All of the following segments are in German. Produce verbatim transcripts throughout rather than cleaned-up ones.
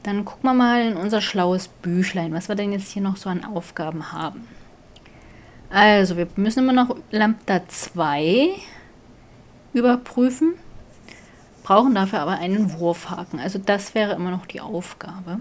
Dann gucken wir mal in unser schlaues Büchlein, was wir denn jetzt hier noch so an Aufgaben haben. Also, wir müssen immer noch Lambda zwei überprüfen, brauchen dafür aber einen Wurfhaken. Also das wäre immer noch die Aufgabe.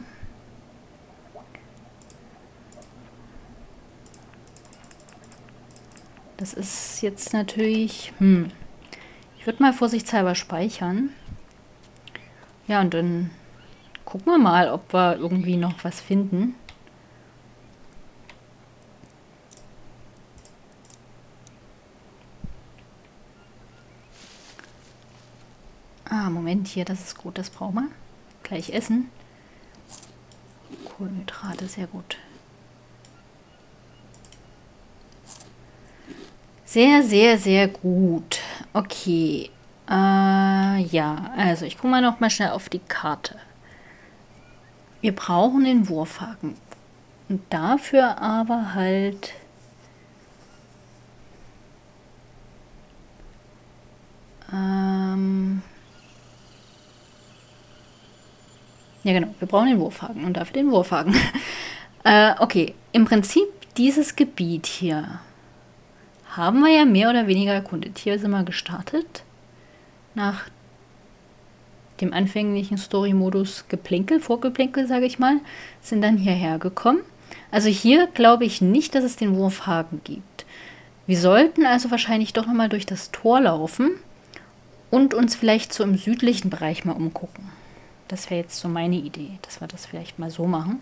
Das ist jetzt natürlich... Hm, ich würde mal vorsichtshalber speichern. Ja, und dann gucken wir mal, ob wir irgendwie noch was finden. Ah, Moment, hier, das ist gut, das brauchen wir. Gleich essen. Kohlenhydrate, sehr gut. Sehr, sehr, sehr gut. Okay. Äh, ja, also ich gucke mal noch mal schnell auf die Karte. Wir brauchen den Wurfhaken. Und dafür aber halt... Ähm... Ja genau, wir brauchen den Wurfhaken und dafür den Wurfhaken. äh, okay, im Prinzip dieses Gebiet hier haben wir ja mehr oder weniger erkundet. Hier sind wir gestartet. Nach dem anfänglichen Story-Modus Geplänkel, Vorgeplänkel, sage ich mal, sind dann hierher gekommen. Also hier glaube ich nicht, dass es den Wurfhaken gibt. Wir sollten also wahrscheinlich doch nochmal durch das Tor laufen und uns vielleicht so im südlichen Bereich mal umgucken. Das wäre jetzt so meine Idee, dass wir das vielleicht mal so machen.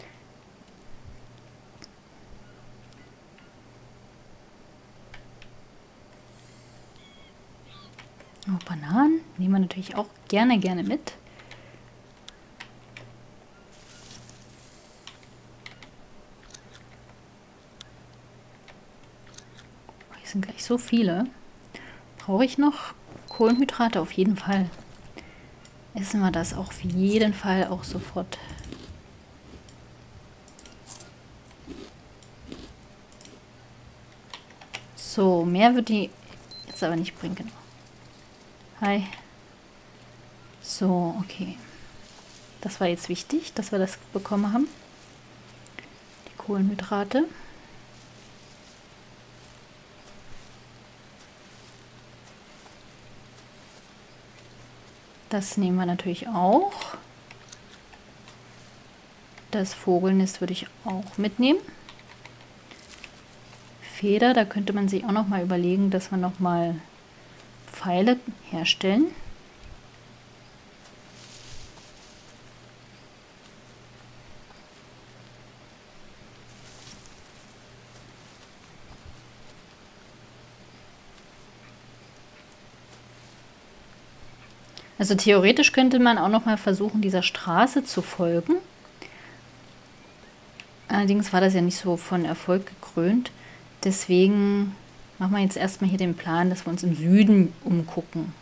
Oh, Bananen nehmen wir natürlich auch gerne, gerne mit. Hier sind gleich so viele. Brauche ich noch Kohlenhydrate? Auf jeden Fall. Essen wir das auch auf jeden Fall auch sofort. So, mehr wird die jetzt aber nicht bringen. Genau. Hi. So, okay. Das war jetzt wichtig, dass wir das bekommen haben. Die Kohlenhydrate. Das nehmen wir natürlich auch. Das Vogelnest würde ich auch mitnehmen. Feder, da könnte man sich auch noch mal überlegen, dass wir noch mal Pfeile herstellen. Also theoretisch könnte man auch noch mal versuchen, dieser Straße zu folgen. Allerdings war das ja nicht so von Erfolg gekrönt. Deswegen machen wir jetzt erstmal hier den Plan, dass wir uns im Süden umgucken.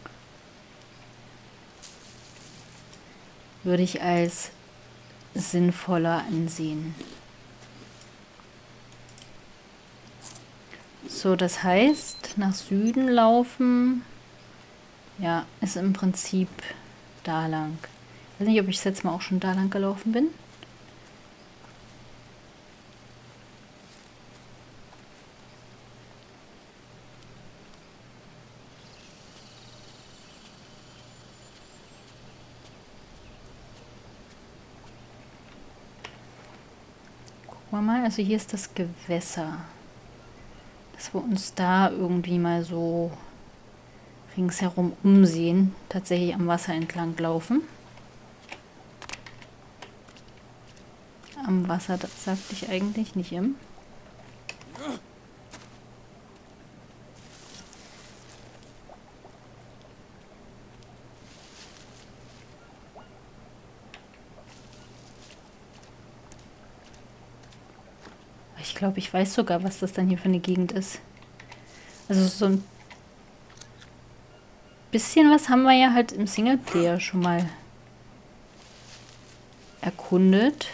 Würde ich als sinnvoller ansehen. So, das heißt, nach Süden laufen... Ja, ist im Prinzip da lang. Ich weiß nicht, ob ich das letzte Mal auch schon da lang gelaufen bin. Gucken wir mal, also hier ist das Gewässer. Dass wir uns da irgendwie mal so ringsherum umsehen, tatsächlich am Wasser entlang laufen. Am Wasser, das sagte ich eigentlich, nicht im. Ich glaube, ich weiß sogar, was das dann hier für eine Gegend ist. Also so ein bisschen was haben wir ja halt im Singleplayer schon mal erkundet.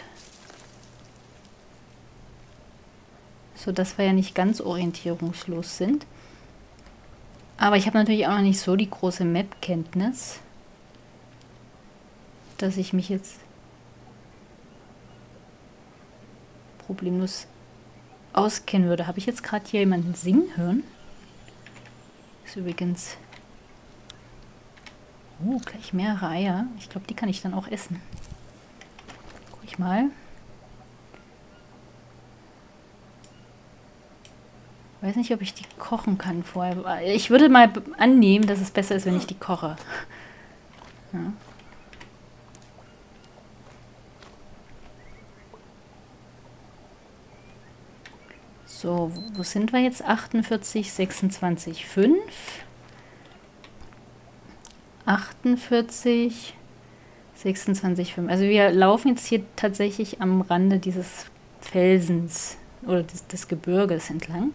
So dass wir ja nicht ganz orientierungslos sind. Aber ich habe natürlich auch noch nicht so die große Map-Kenntnis, dass ich mich jetzt problemlos auskennen würde. Habe ich jetzt gerade hier jemanden singen hören? Ist übrigens... Oh, gleich mehrere Eier. Ich glaube, die kann ich dann auch essen. Guck ich mal. Ich weiß nicht, ob ich die kochen kann vorher. Ich würde mal annehmen, dass es besser ist, wenn ich die koche. Ja. So, wo sind wir jetzt? achtundvierzig, sechsundzwanzig, fünf. achtundvierzig, sechsundzwanzig, fünf. Also wir laufen jetzt hier tatsächlich am Rande dieses Felsens oder des, des Gebirges entlang.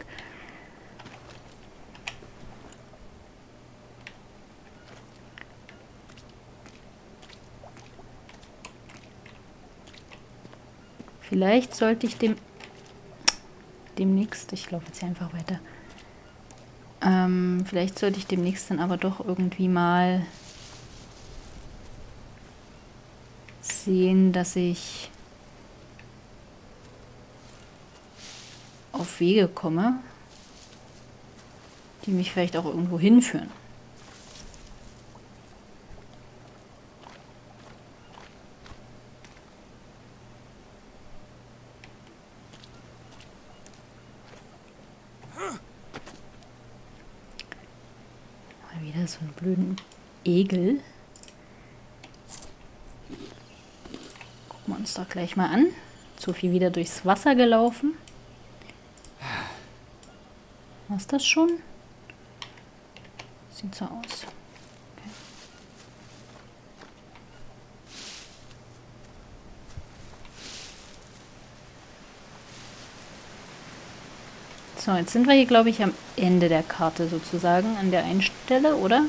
Vielleicht sollte ich dem demnächst, ich laufe jetzt hier einfach weiter, ähm, vielleicht sollte ich demnächst dann aber doch irgendwie mal sehen, dass ich auf Wege komme, die mich vielleicht auch irgendwo hinführen. Wieder so einen blöden Egel. Gucken wir uns doch gleich mal an. Sophie wieder durchs Wasser gelaufen. Was ist das schon? Sieht so aus. Okay. So, jetzt sind wir hier, glaube ich, am Ende der Karte sozusagen, an der einen Stelle, oder?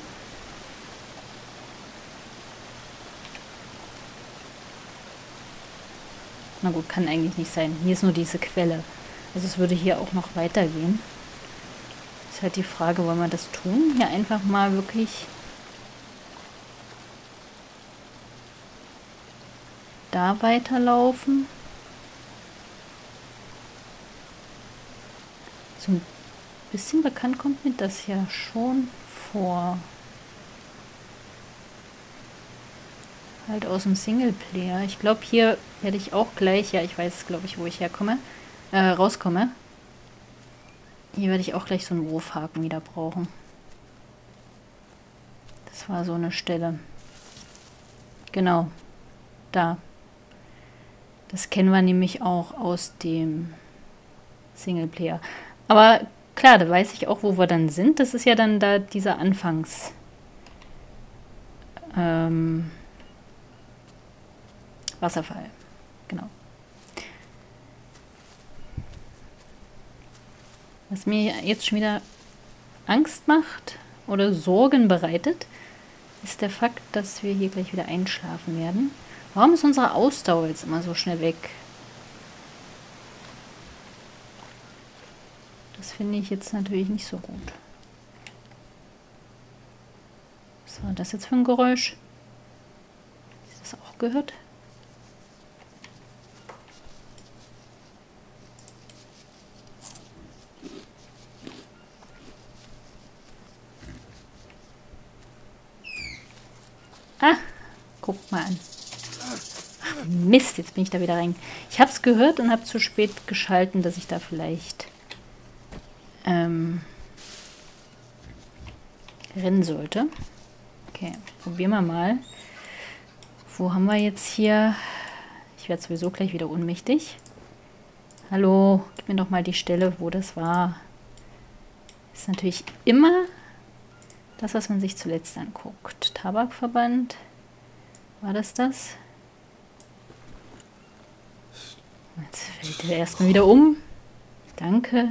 Na gut, kann eigentlich nicht sein. Hier ist nur diese Quelle. Also es würde hier auch noch weitergehen. Ist halt die Frage, wollen wir das tun? Hier einfach mal wirklich da weiterlaufen. So ein bisschen bekannt kommt mir das ja schon vor. Halt aus dem Singleplayer. Ich glaube, hier werde ich auch gleich, ja, ich weiß, glaube ich, wo ich herkomme, äh, rauskomme. Hier werde ich auch gleich so einen Wurfhaken wieder brauchen. Das war so eine Stelle. Genau. Da. Das kennen wir nämlich auch aus dem Singleplayer. Aber klar, da weiß ich auch, wo wir dann sind. Das ist ja dann da dieser Anfangs... Ähm, Wasserfall. Genau. Was mir jetzt schon wieder Angst macht oder Sorgen bereitet, ist der Fakt, dass wir hier gleich wieder einschlafen werden. Warum ist unsere Ausdauer jetzt immer so schnell weg? Das finde ich jetzt natürlich nicht so gut. Was war das jetzt für ein Geräusch? Hast du das auch gehört? Ah, guck mal an. Ach, Mist, jetzt bin ich da wieder rein. Ich habe es gehört und habe zu spät geschalten, dass ich da vielleicht ähm, rennen sollte. Okay, probieren wir mal. Wo haben wir jetzt hier? Ich werde sowieso gleich wieder ohnmächtig. Hallo, gib mir doch mal die Stelle, wo das war. Das ist natürlich immer das, was man sich zuletzt anguckt. Tabakverband. War das das? Jetzt fällt er erstmal wieder um. Danke.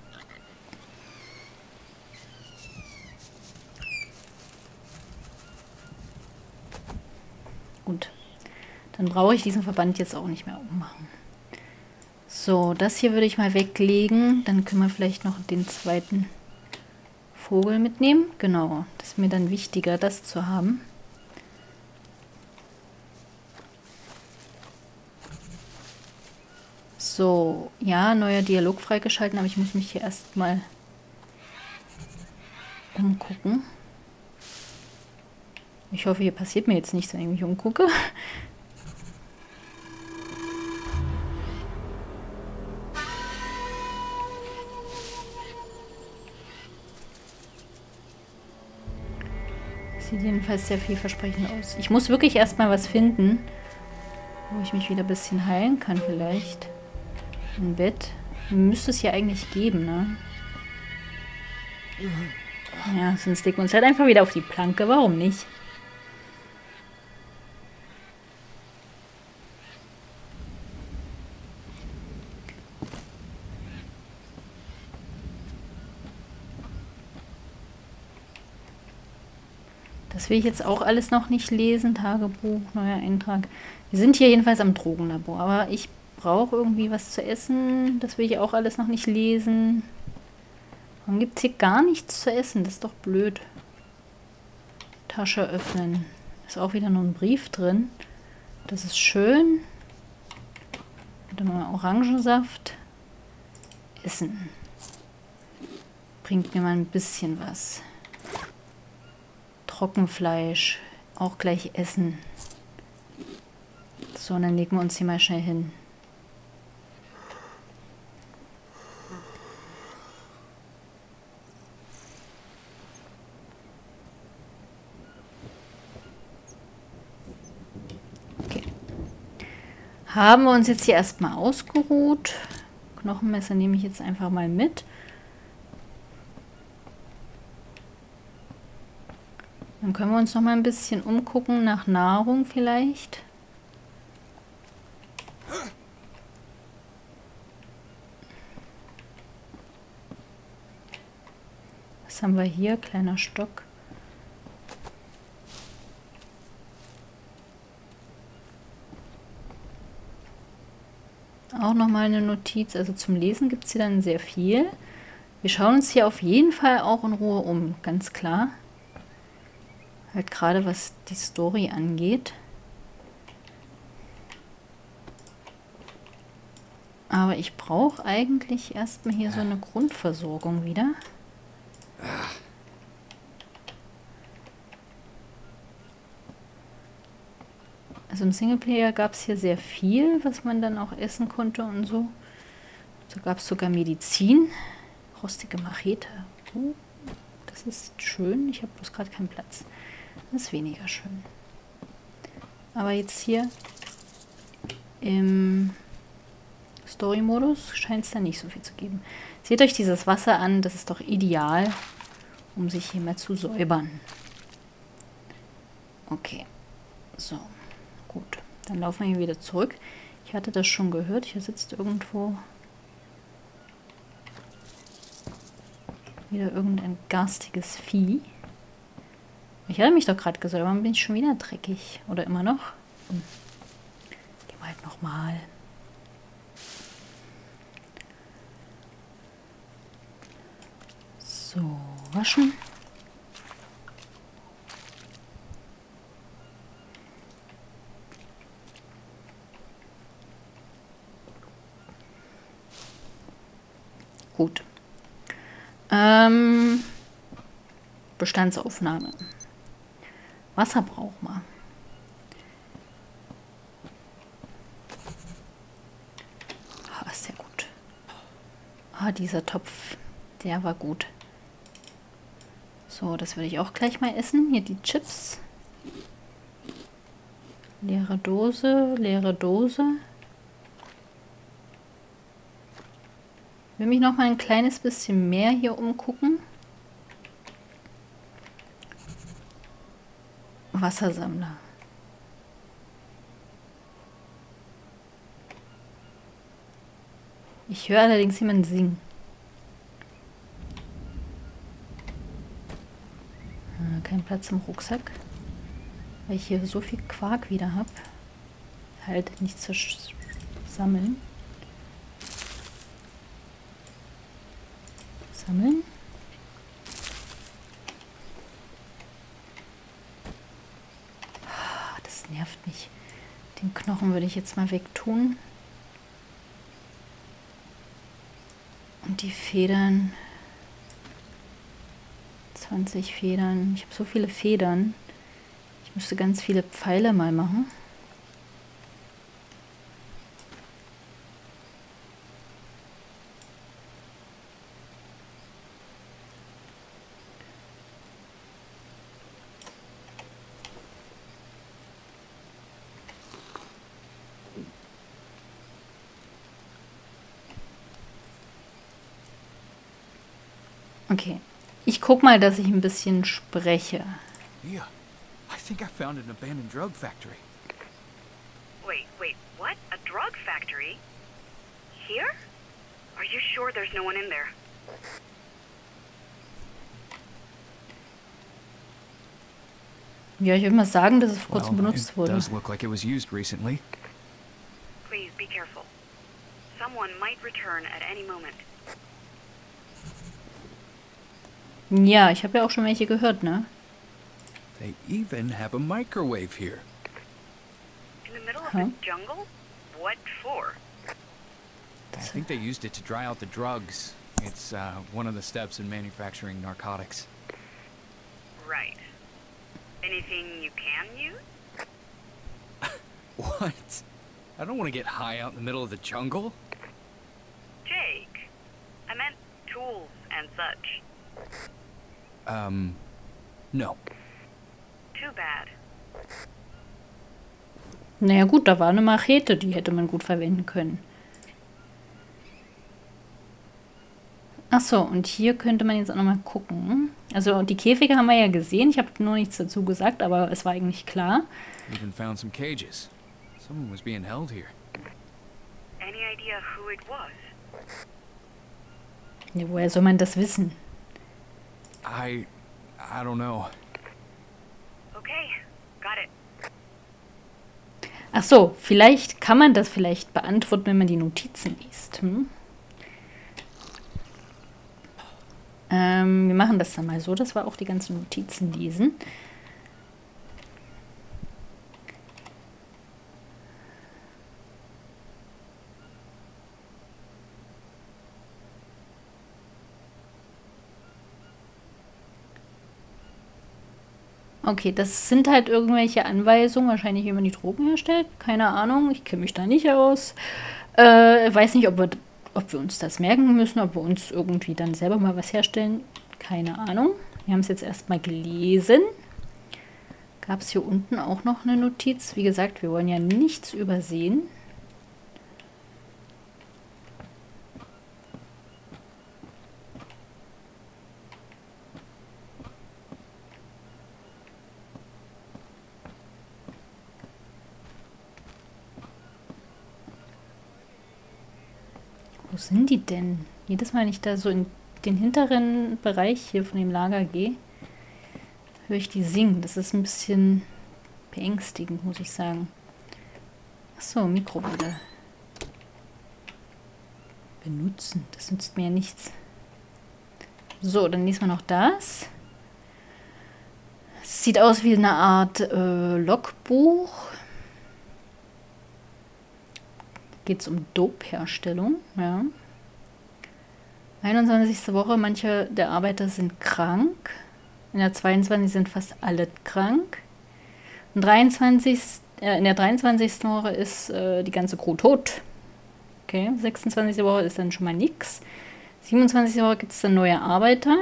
Gut. Dann brauche ich diesen Verband jetzt auch nicht mehr ummachen. So, das hier würde ich mal weglegen. Dann können wir vielleicht noch den zweiten Vogel mitnehmen. Genau, das ist mir dann wichtiger, das zu haben. So, ja, neuer Dialog freigeschalten, aber ich muss mich hier erstmal umgucken. Ich hoffe, hier passiert mir jetzt nichts, wenn ich mich umgucke. Sieht jedenfalls sehr vielversprechend aus. Ich muss wirklich erstmal was finden, wo ich mich wieder ein bisschen heilen kann vielleicht. Ein Bett. Müsste es ja eigentlich geben, ne? Ja, sonst legen wir uns halt einfach wieder auf die Planke. Warum nicht? Das will ich jetzt auch alles noch nicht lesen. Tagebuch, neuer Eintrag. Wir sind hier jedenfalls am Drogenlabor. Aber ich brauche irgendwie was zu essen. Das will ich auch alles noch nicht lesen. Warum gibt es hier gar nichts zu essen? Das ist doch blöd. Tasche öffnen. Ist auch wieder nur ein Brief drin. Das ist schön. Und dann mal Orangensaft. Essen. Bringt mir mal ein bisschen was. Trockenfleisch. Auch gleich essen. So, dann legen wir uns hier mal schnell hin. Okay. Haben wir uns jetzt hier erstmal ausgeruht. Knochenmesser nehme ich jetzt einfach mal mit. Dann können wir uns noch mal ein bisschen umgucken nach Nahrung vielleicht. Was haben wir hier? Kleiner Stock. Auch noch mal eine Notiz. Also zum Lesen gibt es hier dann sehr viel. Wir schauen uns hier auf jeden Fall auch in Ruhe um, ganz klar. Halt gerade was die Story angeht. Aber ich brauche eigentlich erstmal hier so eine Grundversorgung wieder. Also im Singleplayer gab es hier sehr viel, was man dann auch essen konnte und so. So gab es sogar Medizin. Rostige Machete. Oh, das ist schön. Ich habe bloß gerade keinen Platz. Das ist weniger schön. Aber jetzt hier im Story-Modus scheint es da nicht so viel zu geben. Seht euch dieses Wasser an. Das ist doch ideal, um sich hier mal zu säubern. Okay. So. Gut. Dann laufen wir hier wieder zurück. Ich hatte das schon gehört. Hier sitzt irgendwo wieder irgendein garstiges Vieh. Ich hatte mich doch gerade gesäubert, warum bin ich schon wieder dreckig? Oder immer noch? Hm. Gehen wir halt nochmal. So, waschen. Gut. Ähm, Bestandsaufnahme. Wasser braucht man. Ah, ist sehr gut. Ah, dieser Topf, der war gut. So, das würde ich auch gleich mal essen. Hier die Chips. Leere Dose, leere Dose. Ich will mich noch mal ein kleines bisschen mehr hier umgucken. Wassersammler. Ich höre allerdings jemanden singen. Äh, kein Platz im Rucksack, weil ich hier so viel Quark wieder habe. Halt nichts zu sammeln. Sammeln. Das nervt mich. Den Knochen würde ich jetzt mal wegtun. die Federn. zwanzig Federn. Ich habe so viele Federn. Ich müsste ganz viele Pfeile mal machen. Okay. Ich guck mal, dass ich ein bisschen spreche. Yeah, I think I found an abandoned drug factory. Wait, wait, what? A drug factory? Here? Are you sure there's no one in there? Ja, ich würde mal sagen, dass es vor kurzem Well, benutzt it wurde. does look like it was used recently. Please be careful. Someone might return at any moment. Ja, ich habe ja auch schon welche gehört, ne? They even have a microwave here. In the middle of Huh? the jungle? What for? I think they used it to dry out the drugs. It's uh, one of the steps in manufacturing narcotics. Right. Anything you can use? What? I don't want to get high out in the middle of the jungle. Jake, I meant tools and such. Um, no. Too bad. Naja gut, da war eine Machete, die hätte man gut verwenden können. Ach so, und hier könnte man jetzt auch nochmal gucken. Also die Käfige haben wir ja gesehen. Ich habe nur nichts dazu gesagt, aber es war eigentlich klar. Even found some cages. Someone was being held here. Any idea who it was? Ja, woher soll man das wissen? I... I don't know. Okay, got it. Ach so, vielleicht kann man das vielleicht beantworten, wenn man die Notizen liest. Hm? Ähm, wir machen das dann mal so, dass wir auch die ganzen Notizen lesen. Okay, das sind halt irgendwelche Anweisungen, wahrscheinlich wie man die Drogen herstellt. Keine Ahnung, ich kenne mich da nicht aus. Äh, weiß nicht, ob wir, ob wir uns das merken müssen, ob wir uns irgendwie dann selber mal was herstellen. Keine Ahnung. Wir haben es jetzt erstmal gelesen. Gab es hier unten auch noch eine Notiz? Wie gesagt, wir wollen ja nichts übersehen. Wo sind die denn? Jedes Mal, wenn ich da so in den hinteren Bereich hier von dem Lager gehe, höre ich die singen. Das ist ein bisschen beängstigend, muss ich sagen. Achso, Mikrowelle. Benutzen. Das nützt mir ja nichts. So, dann lesen wir noch das. Es sieht aus wie eine Art äh, Logbuch. Geht es um Dope-Herstellung. Ja. einundzwanzigste Woche, manche der Arbeiter sind krank. In der zweiundzwanzigsten sind fast alle krank. In, dreiundzwanzigsten Äh, in der dreiundzwanzigsten Woche ist äh, die ganze Crew tot. Okay, sechsundzwanzigste Woche ist dann schon mal nix. siebenundzwanzigste Woche gibt es dann neue Arbeiter.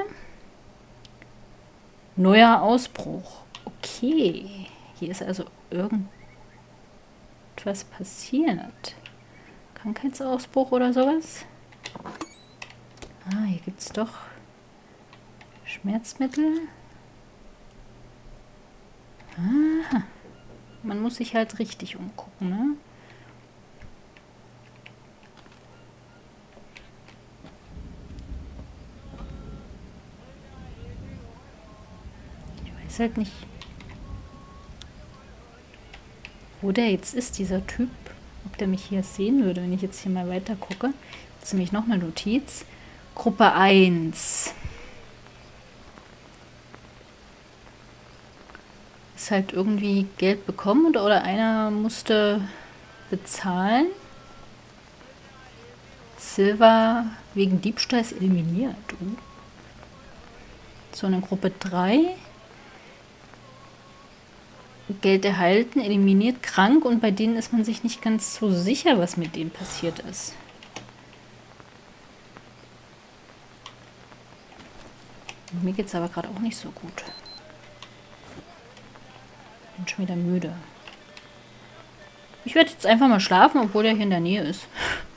Neuer Ausbruch. Okay, hier ist also irgendwas passiert. Krankheitsausbruch oder sowas? Ah, hier gibt es doch Schmerzmittel. Aha. Man muss sich halt richtig umgucken, ne? Ich weiß halt nicht, wo der jetzt ist, dieser Typ. Ob der mich hier sehen würde, wenn ich jetzt hier mal weiter gucke. Jetzt nämlich noch eine Notiz. Gruppe eins. Ist halt irgendwie Geld bekommen oder, oder einer musste bezahlen. Silver wegen Diebstahls eliminiert. Uh. So, eine Gruppe drei. Geld erhalten, eliminiert, krank und bei denen ist man sich nicht ganz so sicher, was mit denen passiert ist. Mir geht es aber gerade auch nicht so gut. Bin schon wieder müde. Ich werde jetzt einfach mal schlafen, obwohl er hier in der Nähe ist.